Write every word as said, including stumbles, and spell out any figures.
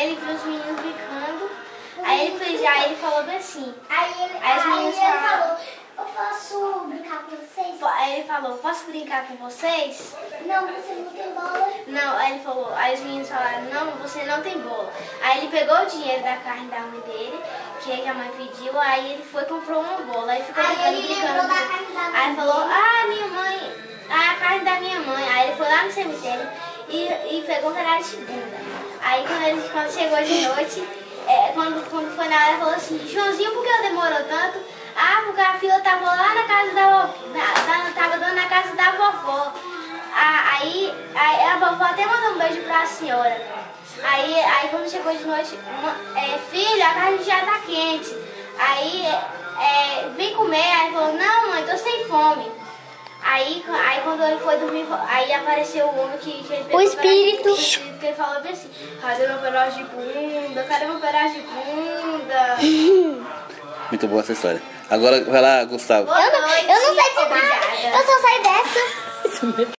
ele viu os meninos brincando. Aí ele fez, aí ele falou bem assim. Aí ele, Aí os aí meninos ele falaram, falou, eu posso brincar com vocês? Aí ele falou, posso brincar com vocês? Não, você não tem bola. Não, aí ele falou, aí os meninos falaram, não, você não tem bola. Aí ele pegou o dinheiro da carne da mãe dele, que a mãe pediu, aí ele foi e comprou uma bola. Aí ficou Aí brincando, ele brincando. lembrou da carne da mãe Aí falou, dele. ah, minha mãe, ah, a carne da minha mãe. Aí ele foi lá no cemitério e, e pegou um pedaço de bunda. Aí quando ele quando chegou de noite, é, quando, quando foi na hora, ele falou assim, Joãozinho, por que demorou tanto? Ah, porque a fila tava lá na casa da vovó, tava dando na casa da vovó. Ah, aí, aí a vovó até mandou um beijo pra senhora. Aí, aí quando chegou de noite, uma, é, filho, a carne já tá quente. Aí, é, vem comer. Aí ele falou, não mãe, tô sem fome. Aí, aí quando ele foi dormir, aí apareceu o homem que, que ele pegou O espírito. O espírito que ele falou bem assim, cadê meu pedaço de bunda? Cadê meu pedaço de bunda? Muito boa essa história. Agora vai lá, Gustavo. Boa Eu não, eu não noite, sei de nada. obrigada. Eu só saí dessa.